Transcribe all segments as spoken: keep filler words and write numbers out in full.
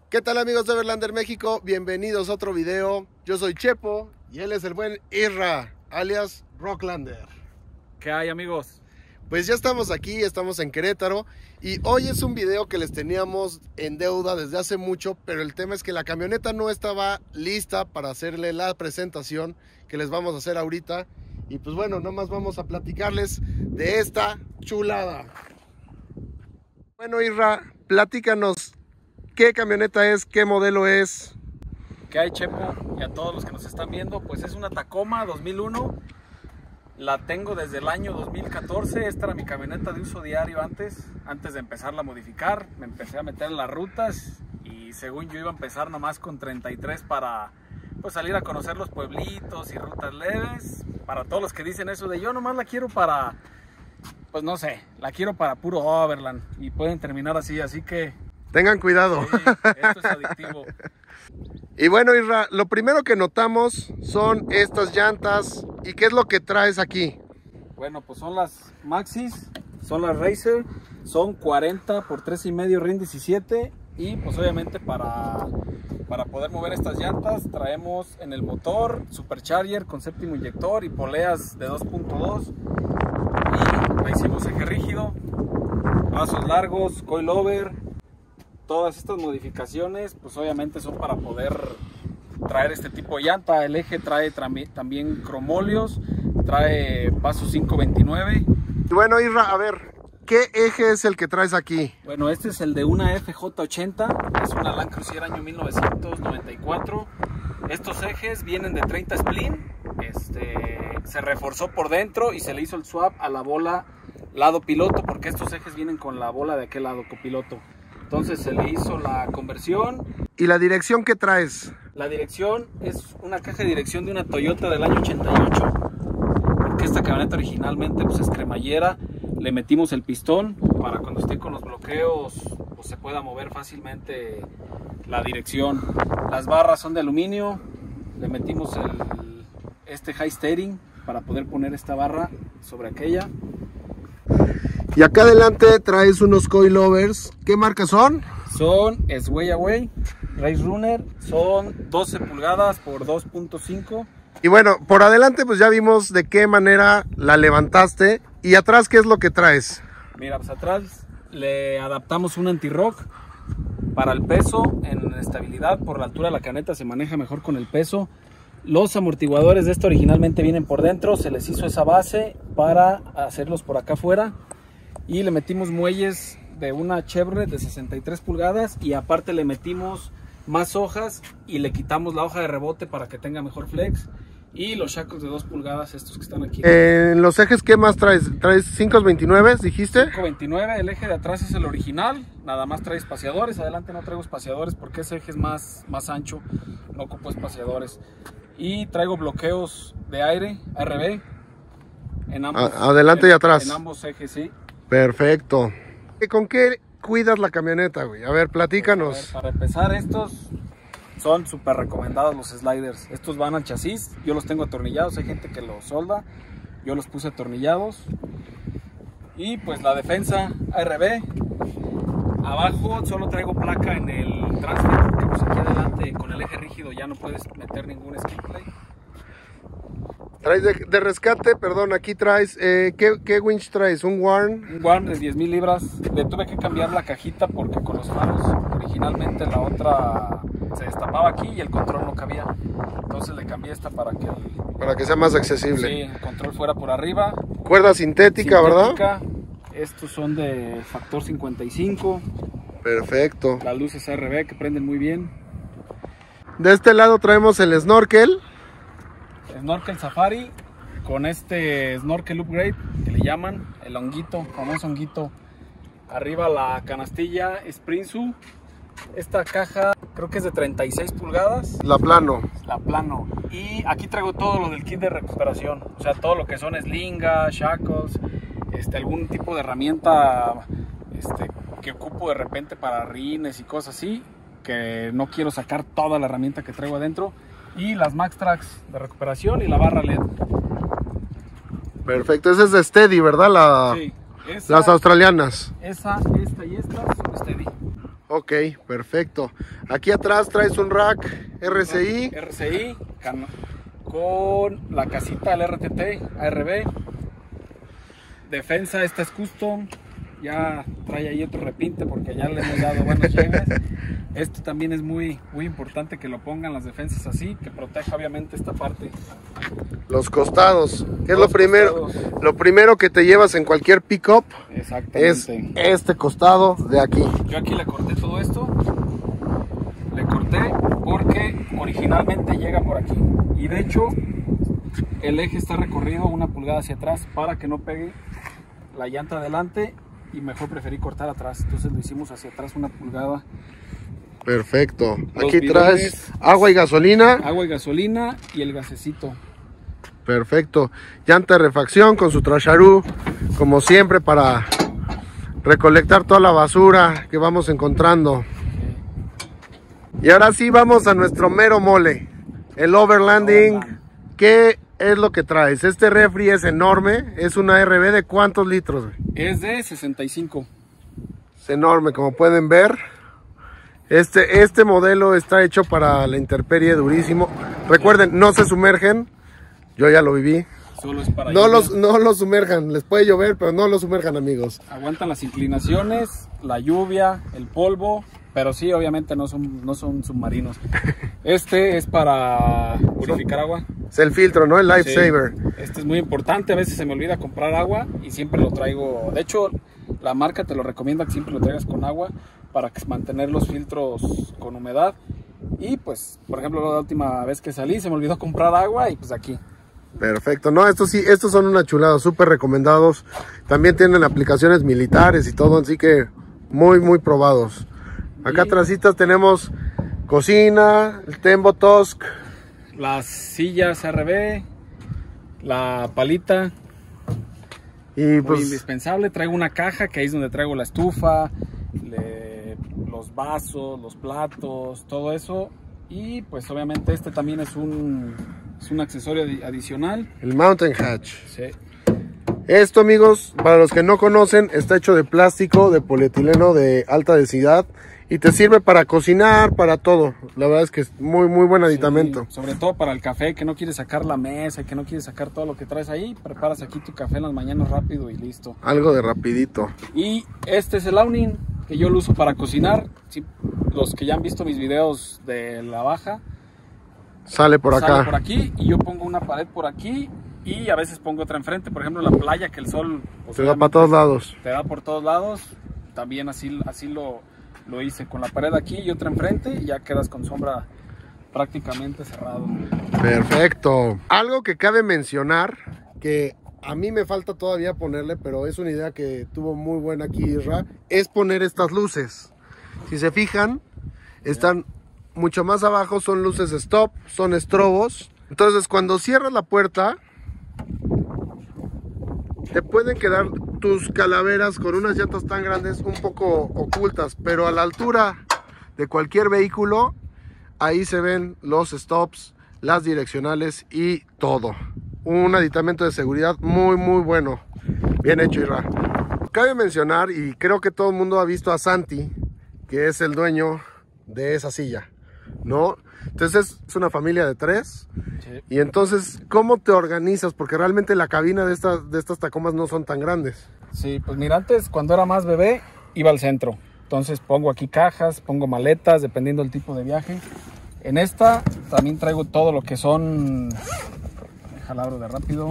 ¿Qué tal amigos de Overlander México? Bienvenidos a otro video. Yo soy Chepo y él es el buen Irra, alias Rocklander. ¿Qué hay, amigos? Pues ya estamos aquí, estamos en Querétaro y hoy es un video que les teníamos en deuda desde hace mucho, pero el tema es que la camioneta no estaba lista para hacerle la presentación que les vamos a hacer ahorita. Y pues bueno, nomás vamos a platicarles de esta chulada. Bueno, Irra, platícanos. ¿Qué camioneta es? ¿Qué modelo es? ¿Qué hay, Chepo? Y a todos los que nos están viendo, pues es una Tacoma dos mil uno. La tengo desde el año dos mil catorce. Esta era mi camioneta de uso diario antes, antes de empezarla a modificar. Me empecé a meter en las rutas y según yo iba a empezar nomás con treinta y tres para pues, salir a conocer los pueblitos y rutas leves. Para todos los que dicen eso de yo nomás la quiero para, pues no sé, la quiero para puro overland y pueden terminar así, así que tengan cuidado. sí, esto es adictivo. Y bueno, Irra, lo primero que notamos son estas llantas. ¿Y qué es lo que traes aquí? Bueno, pues son las Maxxis, son las Racer, son cuarenta por tres y medio RIN diecisiete. Y pues obviamente para, para poder mover estas llantas traemos en el motor Supercharger con séptimo inyector y poleas de dos punto dos. Y le hicimos eje rígido, pasos largos, coilover. Todas estas modificaciones pues obviamente son para poder traer este tipo de llanta. El eje trae también cromolios, trae paso cinco veintinueve. Bueno, Irra, a ver, ¿qué eje es el que traes aquí? Bueno, este es el de una F J ochenta, es una Land Cruiser año mil novecientos noventa y cuatro. Estos ejes vienen de treinta splin, este, se reforzó por dentro y se le hizo el swap a la bola lado piloto, porque estos ejes vienen con la bola de aquel lado copiloto. Entonces se le hizo la conversión. ¿Y la dirección que traes? La dirección es una caja de dirección de una Toyota del año ochenta y ocho. Porque esta camioneta originalmente pues, es cremallera. Le metimos el pistón para cuando esté con los bloqueos pues, se pueda mover fácilmente la dirección. Las barras son de aluminio. Le metimos el, este high steering para poder poner esta barra sobre aquella. Y acá adelante traes unos coilovers. ¿Qué marca son? Son Sway Away Race Runner, son doce pulgadas por dos punto cinco. Y bueno, por adelante pues ya vimos de qué manera la levantaste. ¿Y atrás qué es lo que traes? Mira, pues atrás le adaptamos un anti-rock para el peso en estabilidad. Por la altura de la camioneta se maneja mejor con el peso. Los amortiguadores de esto originalmente vienen por dentro, se les hizo esa base para hacerlos por acá afuera. Y le metimos muelles de una Chevrolet de sesenta y tres pulgadas y aparte le metimos más hojas y le quitamos la hoja de rebote para que tenga mejor flex. Y los shackles de dos pulgadas, estos que están aquí. Eh, ¿En los ejes qué más traes? ¿Traes cinco veintinueve, dijiste? cinco veintinueve, el eje de atrás es el original, nada más trae espaciadores. Adelante no traigo espaciadores porque ese eje es más, más ancho, no ocupo espaciadores. Y traigo bloqueos de aire, A R B, en ambos, adelante en, y atrás. En ambos ejes, sí. Perfecto. ¿Con qué cuidas la camioneta, güey? A ver, platícanos. Pues, a ver, para empezar, estos son súper recomendados los sliders. Estos van al chasis, yo los tengo atornillados, hay gente que los solda, yo los puse atornillados. Y pues la defensa A R B. Abajo solo traigo placa en el transfer, porque pues aquí adelante con el eje rígido ya no puedes meter ningún skid plate. Traes de, de rescate, perdón, aquí traes, eh, ¿qué, ¿qué winch traes? ¿Un Warn? Un Warn de diez mil libras. Le tuve que cambiar la cajita porque con los faros originalmente la otra se destapaba aquí y el control no cabía. Entonces le cambié esta para que el, para que sea más accesible. Sí, el control fuera por arriba. Cuerda sintética, sintética, ¿verdad? Estos son de factor cincuenta y cinco. Perfecto. Las luces A R B que prenden muy bien. De este lado traemos el snorkel. Snorkel Safari con este snorkel upgrade que le llaman el honguito, famoso honguito. Arriba la canastilla Sprinsu. Esta caja creo que es de treinta y seis pulgadas. La plano. La plano. Y aquí traigo todo lo del kit de recuperación. O sea, todo lo que son slingas, shackles, este, algún tipo de herramienta este, que ocupo de repente para rines y cosas así. Que no quiero sacar toda la herramienta que traigo adentro. Y las Max Tracks de recuperación y la barra L E D. Perfecto, esa es de Steady, ¿verdad? La, sí, esa, las australianas. Esa, esta y esta son Steady. Ok, perfecto. Aquí atrás traes un rack R C I. R C I con la casita del R T T A R B. Defensa, esta es custom. Ya trae ahí otro repinte porque ya le hemos dado buenos llegues. Esto también es muy, muy importante que lo pongan las defensas así, que proteja obviamente esta parte. Los costados, que es Los lo primero, costados. lo primero que te llevas en cualquier pick-up. Exactamente. Es este costado de aquí. Yo aquí le corté todo esto. Le corté porque originalmente llega por aquí. Y de hecho, el eje está recorrido una pulgada hacia atrás para que no pegue la llanta adelante. Y mejor preferí cortar atrás, entonces lo hicimos hacia atrás una pulgada. Perfecto. Los Aquí bidones, traes agua y gasolina. Agua y gasolina y el gasecito. Perfecto. Llanta de refacción con su trasharú, como siempre, para recolectar toda la basura que vamos encontrando. Y ahora sí vamos a nuestro mero mole, el overlanding. Overland. ¿Qué es lo que traes? Este refri es enorme, es una R B de ¿cuántos litros? Es de sesenta y cinco. Es enorme, como pueden ver. Este, este modelo está hecho para la intemperie, durísimo. Recuerden, no se sumergen. Yo ya lo viví. Solo es para No lluvia. los, no los sumerjan, les puede llover, pero no los sumerjan, amigos. Aguantan las inclinaciones, la lluvia, el polvo, pero sí, obviamente no son, no son submarinos. Este es para purificar agua. Es el filtro, ¿no? El Lifesaver. Sí, este es muy importante, a veces se me olvida comprar agua y siempre lo traigo. De hecho, la marca te lo recomienda que siempre lo traigas con agua para que mantener los filtros con humedad. Y pues, por ejemplo, la última vez que salí se me olvidó comprar agua y pues aquí. Perfecto, no, estos sí, estos son una chulada, súper recomendados. También tienen aplicaciones militares y todo, así que muy, muy probados. Acá Y- atrásito tenemos cocina, el Tembo Tusk. Las sillas R B, la palita, Y muy pues, indispensable. Traigo una caja que ahí es donde traigo la estufa, le- los vasos, los platos, todo eso. Y pues obviamente este también es un, es un accesorio adi- adicional. el Mountain Hatch. Sí. Esto, amigos, para los que no conocen, está hecho de plástico, de polietileno de alta densidad. Y te sirve para cocinar, para todo. La verdad es que es muy, muy buen aditamento. Sí, sobre todo para el café, que no quieres sacar la mesa, que no quieres sacar todo lo que traes ahí. Preparas aquí tu café en las mañanas rápido y listo. Algo de rapidito. Y este es el awning que yo lo uso para cocinar. Sí, los que ya han visto mis videos de la baja, Sale por acá. sale por aquí y yo pongo una pared por aquí y a veces pongo otra enfrente. Por ejemplo, la playa, que el sol pues, Se da para obviamente, todos lados. te da por todos lados. También así, así lo, lo hice, con la pared aquí y otra enfrente, y ya quedas con sombra prácticamente cerrado. Perfecto. Algo que cabe mencionar, que a mí me falta todavía ponerle, pero es una idea que tuvo muy buena aquí Isra, es poner estas luces. Si se fijan, están mucho más abajo, son luces stop, son estrobos. Entonces cuando cierras la puerta, te pueden quedar tus calaveras con unas llantas tan grandes un poco ocultas, pero a la altura de cualquier vehículo, ahí se ven los stops, las direccionales y todo. Un aditamento de seguridad muy muy bueno. Bien hecho, Isra. Cabe mencionar, y creo que todo el mundo ha visto a Santi, que es el dueño de esa silla, ¿no? Entonces es una familia de tres. Sí. Y entonces, ¿cómo te organizas? Porque realmente la cabina de estas, de estas Tacomas no son tan grandes. Sí, pues mira, antes cuando era más bebé iba al centro. Entonces pongo aquí cajas, pongo maletas, dependiendo del tipo de viaje. En esta también traigo todo lo que son... Déjala abro de rápido.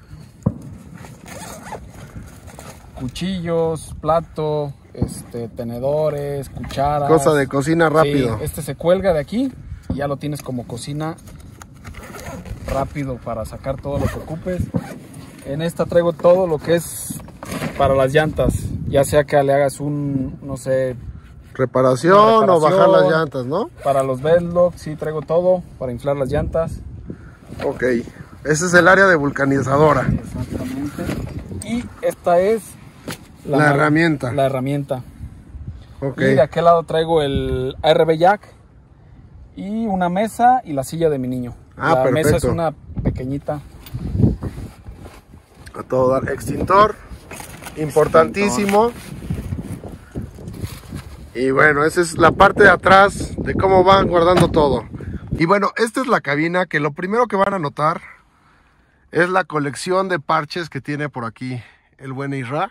Cuchillos, plato, este, tenedores, cucharas. Cosa de cocina rápido. Sí, este se cuelga de aquí y ya lo tienes como cocina rápido para sacar todo lo que ocupes. En esta traigo todo lo que es para las llantas, ya sea que le hagas un, no sé, Reparación, Reparación. o bajar las llantas, ¿no? para los bedlocks, sí traigo todo para inflar las llantas. Ok. Ese es el área de vulcanizadora. Exactamente. Y esta es La herramienta. La herramienta. Ok. Y de aquel lado traigo el A R B jack y una mesa y la silla de mi niño. Ah, la perfecto. mesa es una pequeñita. A todo dar. Extintor. Importantísimo. Y bueno, esa es la parte de atrás de cómo van guardando todo. Y bueno, esta es la cabina, que lo primero que van a notar es la colección de parches que tiene por aquí el buen Isra.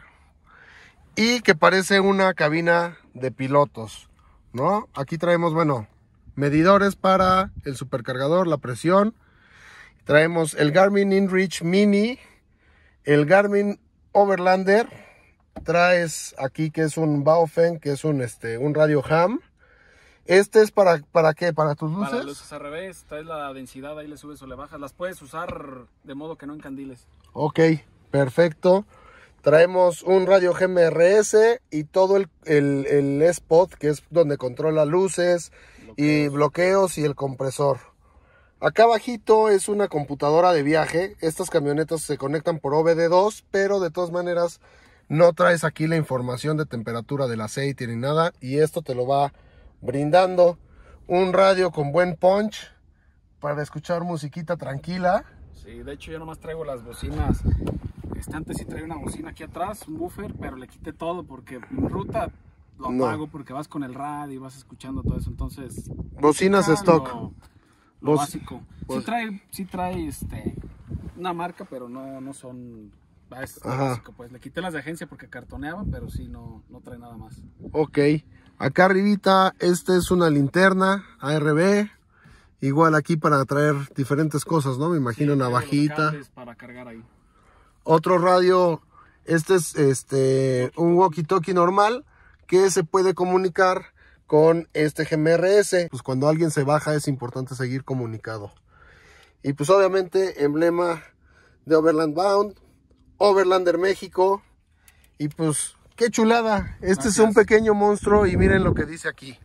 Y que parece una cabina de pilotos, ¿no? Aquí traemos, bueno, medidores para el supercargador, la presión. Traemos el Garmin InReach Mini, el Garmin Overlander. Traes aquí que es un Baofeng, que es un, este, un radio ham. Este es para, ¿para qué? ¿Para tus luces? Para luces al revés, traes la densidad, ahí le subes o le bajas. Las puedes usar de modo que no encandiles. Ok, perfecto. Traemos un radio G M R S y todo el, el, el spot, que es donde controla luces, bloqueos. y bloqueos y el compresor. Acá abajito es una computadora de viaje. Estas camionetas se conectan por O B D dos, pero de todas maneras no traes aquí la información de temperatura del aceite ni nada. Y esto te lo va brindando. Un radio con buen punch para escuchar musiquita tranquila. Sí, de hecho yo nomás traigo las bocinas. Este, antes sí traía una bocina aquí atrás, un buffer, pero le quité todo porque en ruta lo apago no. porque vas con el radio y vas escuchando todo eso. Entonces, bocinas stock. Lo, lo básico. Sí trae, sí trae este, una marca, pero no, no son... Es básico, pues le quité las de agencia porque cartoneaban, pero sí no, no trae nada más. Ok, acá arribita, este es una linterna A R B. Igual aquí para traer diferentes cosas, ¿no? Me imagino sí, una bajita. Para cargar ahí. Otro radio, este es este un walkie-talkie normal que se puede comunicar con este G M R S. Pues cuando alguien se baja es importante seguir comunicado. Y pues obviamente emblema de Overland Bound, Overlander México. Y pues qué chulada. Este Gracias. Es un pequeño monstruo y miren lo que dice aquí.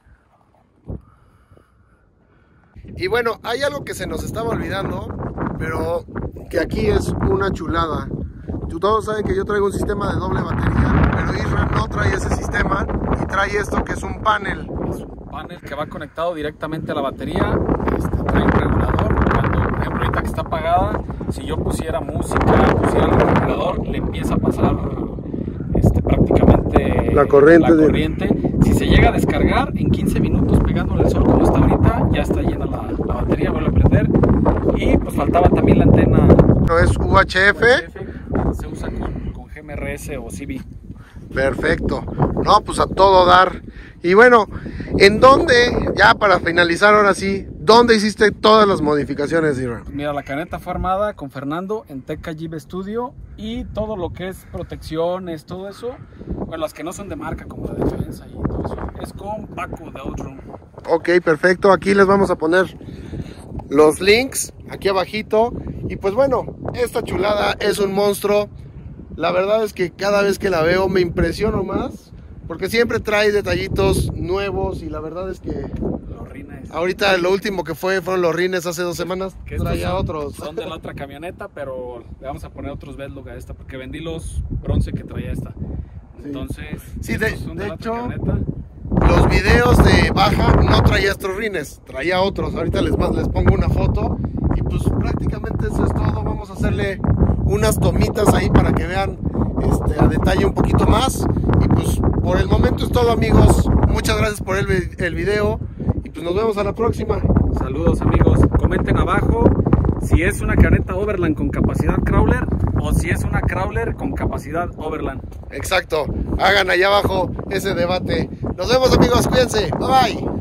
Y bueno, hay algo que se nos estaba olvidando, pero que aquí es una chulada. Todos saben que yo traigo un sistema de doble batería, pero Isra no trae ese sistema y trae esto que es un panel. Es un panel que va conectado directamente a la batería. Este, trae un regulador. Cuando, por ejemplo, ahorita que está apagada, si yo pusiera música, pusiera el regulador, le empieza a pasar este, prácticamente la corriente. La corriente. De... Si se llega a descargar, en quince minutos pegándole el sol como está ahorita, ya está llena la, la batería, vuelve a prender. Y pues faltaba también la antena. No es U H F. U H F se usa con, con G M R S o C B. Perfecto. No, pues a todo dar. Y bueno, ¿en dónde, ya para finalizar ahora sí, dónde hiciste todas las modificaciones, Isra? Mira, la camioneta fue armada con Fernando en Teca Jeep Studio y todo lo que es protecciones, todo eso, bueno, las que no son de marca como la defensa y todo eso, es con Paco de Outroom. Ok, perfecto. Aquí les vamos a poner los links aquí abajito. Y pues bueno, esta chulada es un monstruo. La verdad es que cada vez que la veo me impresiono más, porque siempre trae detallitos nuevos y la verdad es que los rines. Ahorita lo último que fue fueron los rines hace dos semanas. Que traía son, otros. Son de la otra camioneta, pero le vamos a poner otros Bedlock a esta porque vendí los bronce que traía esta. Entonces, sí, de, de, de hecho, los videos de baja no traía estos rines, traía otros. Ahorita les, les pongo una foto y pues prácticamente eso es todo. Vamos a hacerle unas tomitas ahí para que vean este, a detalle un poquito más. Y pues por el momento es todo, amigos. Muchas gracias por el, el video y pues nos vemos a la próxima. Saludos, amigos. Comenten abajo si es una camioneta Overland con capacidad crawler o si es una crawler con capacidad Overland. Exacto. Hagan allá abajo ese debate. Nos vemos, amigos. Cuídense. Bye bye.